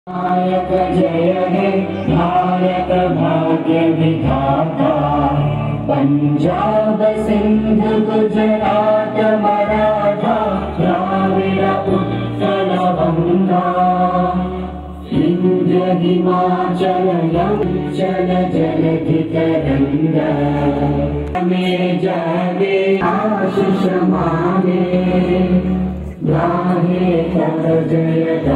नायक जय हे भारत भाग्य विधाता, पंजाब सिंध गुजरात मराठा द्राविड़ उत्कल बंगा, विंध्य हिमाचल यमुना जलधि तरंगा, में जागे आशीष मांगे गाहे तब जय